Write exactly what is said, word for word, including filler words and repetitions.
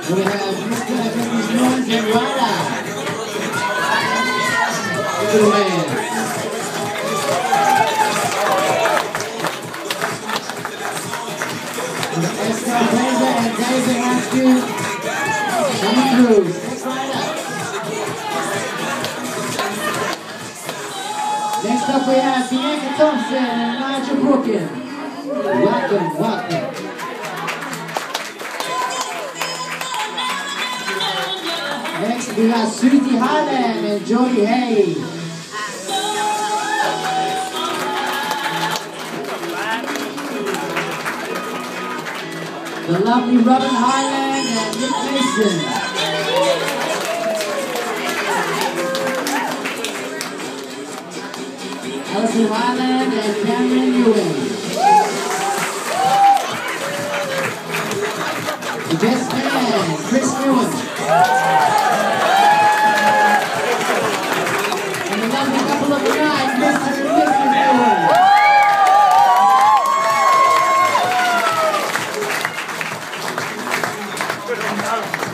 We have Kristyn and Missus Jones and Ryder. Little man. Esther Blazer and David Matthew coming through. Next Ryder. Next up we have Bianca Thompson and Nigel Brookin. Welcome, welcome. Next we got Susie Highland and Jody Hayes. The lovely Robin Highland and Nick Mason. Alison Highland and Cameron Ewing. The best man, Kristyn. And the lovely couple of the night, Mister and Missus Ewing. Good.